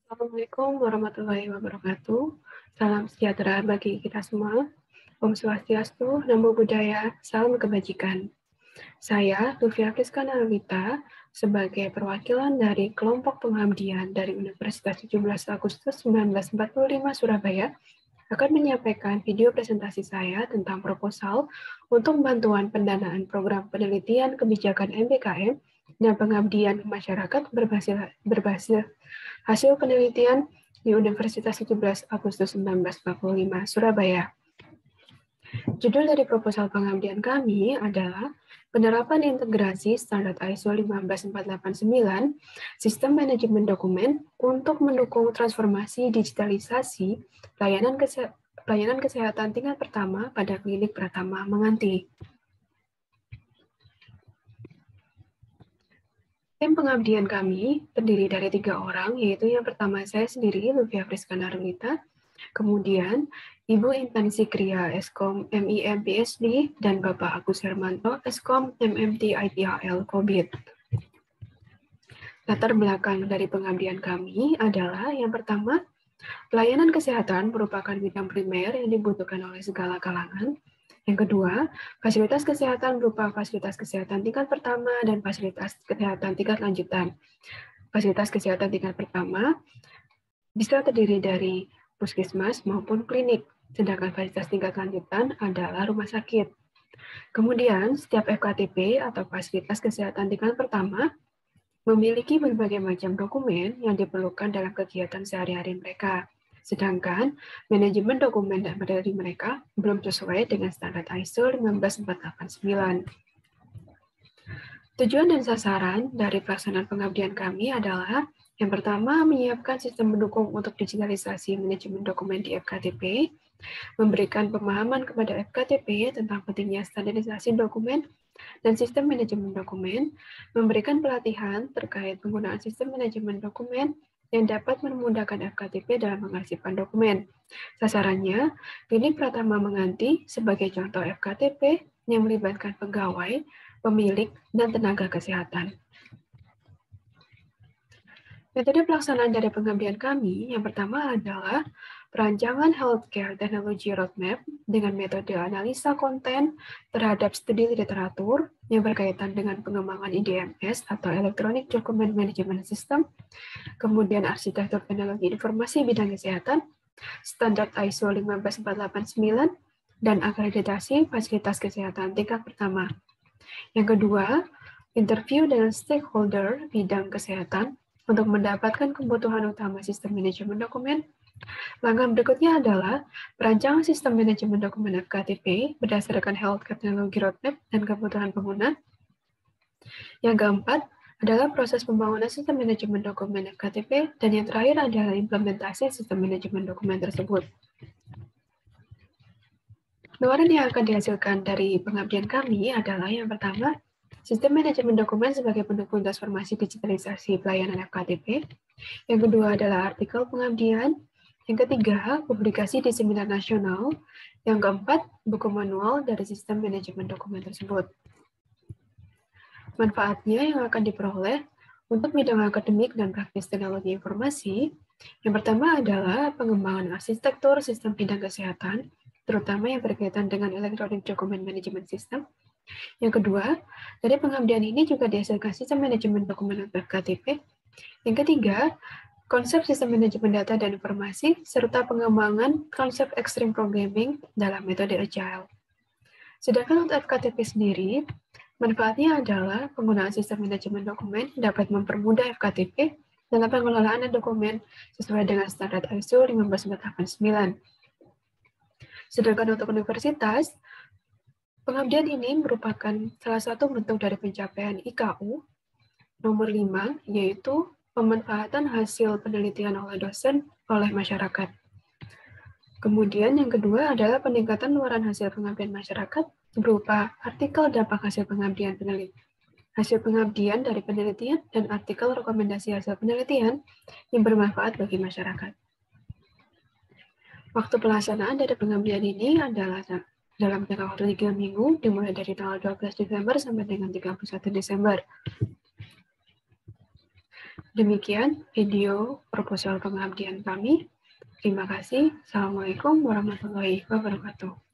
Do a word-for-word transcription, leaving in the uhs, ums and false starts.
Assalamualaikum warahmatullahi wabarakatuh. Salam sejahtera bagi kita semua. Om Swastiastu, Namo Buddhaya, salam kebajikan. Saya, Lufia Friskana Lawita, sebagai perwakilan dari kelompok pengabdian dari Universitas tujuh belas Agustus seribu sembilan ratus empat puluh lima Surabaya, akan menyampaikan video presentasi saya tentang proposal untuk bantuan pendanaan program penelitian kebijakan M B K M dan pengabdian masyarakat berbasis, berbasis hasil penelitian di Universitas tujuh belas Agustus seribu sembilan ratus empat puluh lima Surabaya. Judul dari proposal pengabdian kami adalah Penerapan Integrasi Standar I S O lima belas empat delapan sembilan Sistem Manajemen Dokumen untuk mendukung transformasi digitalisasi pelayanan, kese pelayanan kesehatan tingkat pertama pada klinik Pratama Menganti. Tim pengabdian kami terdiri dari tiga orang, yaitu yang pertama saya sendiri, Lufia Friskana Lawita, kemudian Ibu Intan Sikria, Eskom M I M P S D, dan Bapak Agus Hermanto, Eskom M M T I P H L COVID. Latar belakang dari pengabdian kami adalah yang pertama, pelayanan kesehatan merupakan bidang primer yang dibutuhkan oleh segala kalangan. Yang kedua, fasilitas kesehatan berupa fasilitas kesehatan tingkat pertama dan fasilitas kesehatan tingkat lanjutan. Fasilitas kesehatan tingkat pertama bisa terdiri dari puskesmas maupun klinik, sedangkan fasilitas tingkat lanjutan adalah rumah sakit. Kemudian, setiap F K T P atau fasilitas kesehatan tingkat pertama memiliki berbagai macam dokumen yang diperlukan dalam kegiatan sehari-hari mereka. Sedangkan manajemen dokumen dan materi mereka belum sesuai dengan standar I S O lima belas empat delapan sembilan. Tujuan dan sasaran dari pelaksanaan pengabdian kami adalah yang pertama, menyiapkan sistem mendukung untuk digitalisasi manajemen dokumen di F K T P, memberikan pemahaman kepada F K T P tentang pentingnya standarisasi dokumen dan sistem manajemen dokumen, memberikan pelatihan terkait penggunaan sistem manajemen dokumen yang dapat memudahkan F K T P dalam mengarsipkan dokumen. Sasarannya, klinik Pratama Menganti sebagai contoh F K T P yang melibatkan pegawai, pemilik, dan tenaga kesehatan. Metode pelaksanaan dari pengabdian kami yang pertama adalah perancangan Healthcare Technology Roadmap dengan metode analisa konten terhadap studi literatur yang berkaitan dengan pengembangan I D M S atau Electronic Document Management System, kemudian arsitektur teknologi informasi bidang kesehatan, standar I S O lima belas empat delapan sembilan, dan akreditasi fasilitas kesehatan tingkat pertama. Yang kedua, interview dengan stakeholder bidang kesehatan untuk mendapatkan kebutuhan utama sistem manajemen dokumen. Langkah berikutnya adalah perancangan sistem manajemen dokumen F K T P berdasarkan Healthcare Technology Roadmap dan kebutuhan pengguna. Yang keempat adalah proses pembangunan sistem manajemen dokumen F K T P, dan yang terakhir adalah implementasi sistem manajemen dokumen tersebut. Tawaran yang akan dihasilkan dari pengabdian kami adalah yang pertama, sistem manajemen dokumen sebagai pendukung transformasi digitalisasi pelayanan F K T P. Yang kedua adalah artikel pengabdian. Yang ketiga, publikasi di seminar nasional. Yang keempat, buku manual dari sistem manajemen dokumen tersebut. Manfaatnya yang akan diperoleh untuk bidang akademik dan praktis teknologi informasi. Yang pertama adalah pengembangan arsitektur sistem bidang kesehatan, terutama yang berkaitan dengan Electronic Document Management System. Yang kedua, dari pengabdian ini juga dihasilkan sistem manajemen dokumen F K T P. Yang ketiga, konsep sistem manajemen data dan informasi, serta pengembangan konsep extreme programming dalam metode Agile. Sedangkan untuk F K T P sendiri, manfaatnya adalah penggunaan sistem manajemen dokumen dapat mempermudah F K T P dalam pengelolaan dokumen sesuai dengan standar I S O lima belas empat delapan sembilan. Sedangkan untuk universitas, pengabdian ini merupakan salah satu bentuk dari pencapaian I K U nomor lima, yaitu pemanfaatan hasil penelitian oleh dosen oleh masyarakat. Kemudian yang kedua adalah peningkatan luaran hasil pengabdian masyarakat berupa artikel dampak hasil pengabdian penelitian, hasil pengabdian dari penelitian, dan artikel rekomendasi hasil penelitian yang bermanfaat bagi masyarakat. Waktu pelaksanaan dari pengabdian ini adalah dalam jangka waktu tiga minggu, dimulai dari tanggal dua belas Desember sampai dengan tiga puluh satu Desember. Demikian video proposal pengabdian kami. Terima kasih. Assalamualaikum warahmatullahi wabarakatuh.